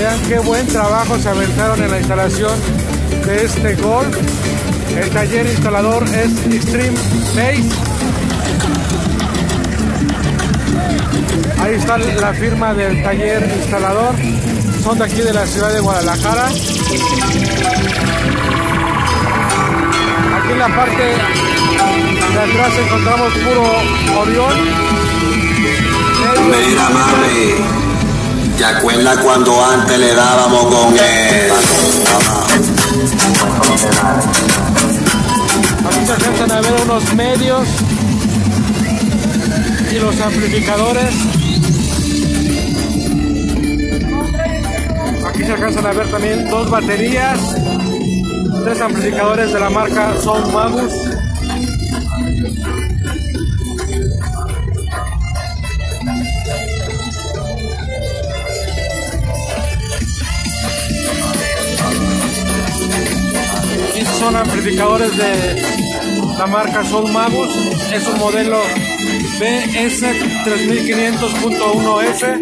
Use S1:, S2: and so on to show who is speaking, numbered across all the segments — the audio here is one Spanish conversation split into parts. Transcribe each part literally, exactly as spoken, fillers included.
S1: Vean qué buen trabajo se aventaron en la instalación de este Golf. El taller instalador es Extreme Base. Ahí está la firma del taller instalador. Son de aquí de la ciudad de Guadalajara. Aquí en la parte de atrás encontramos puro Orión.
S2: Mira, mami, ¿te acuerdas cuando antes le dábamos con él?
S1: Aquí se alcanzan a ver unos medios y los amplificadores. Aquí se alcanzan a ver también dos baterías, tres amplificadores de la marca Sound Magus. Aquí son amplificadores de la marca Sound Magus. Es un modelo B S tres mil quinientos punto uno F.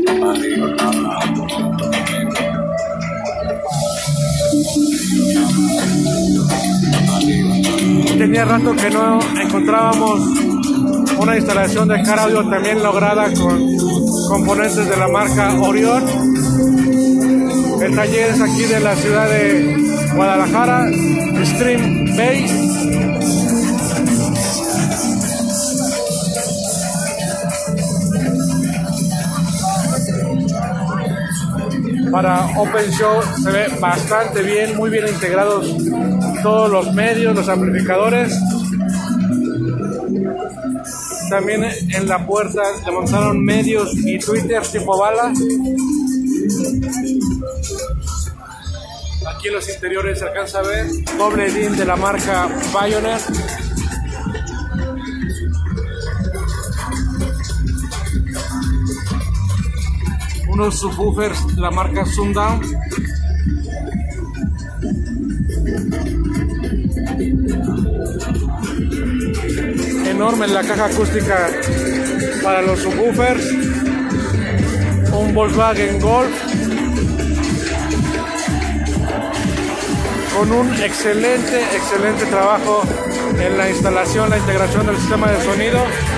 S1: Tenía rato que no encontrábamos una instalación de car audio también lograda con componentes de la marca Orión. El taller es aquí de la ciudad de Guadalajara, Extreme Base. Para Open Show se ve bastante bien, muy bien integrados todos los medios, los amplificadores. También en la puerta le montaron medios y tweeters tipo bala. Aquí en los interiores se alcanza a ver doble D I N de la marca Pioneer. Unos subwoofers de la marca Sundown. Enorme la caja acústica para los subwoofers. Un Volkswagen Golf con un excelente, excelente trabajo en la instalación, la integración del sistema de sonido.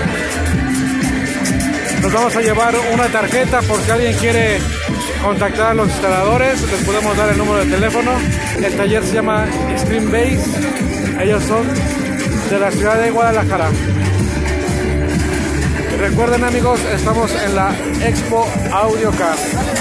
S1: Nos vamos a llevar una tarjeta por si alguien quiere contactar a los instaladores. Les podemos dar el número de teléfono. El taller se llama Extreme Base. Ellos son de la ciudad de Guadalajara. Recuerden, amigos, estamos en la Expo Audio Car.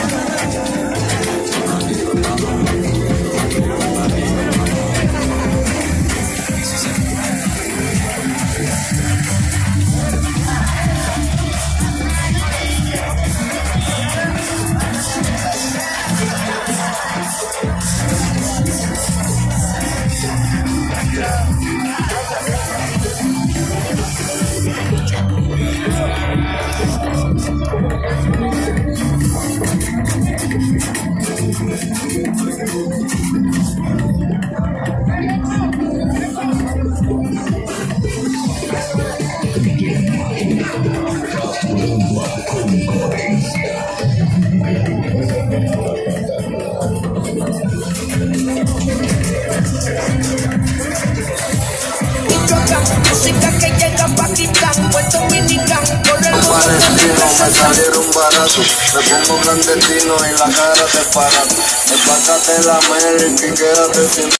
S2: Me salieron baratos, me pongo clandestino y la cara te para. Empácate la América y quédate sin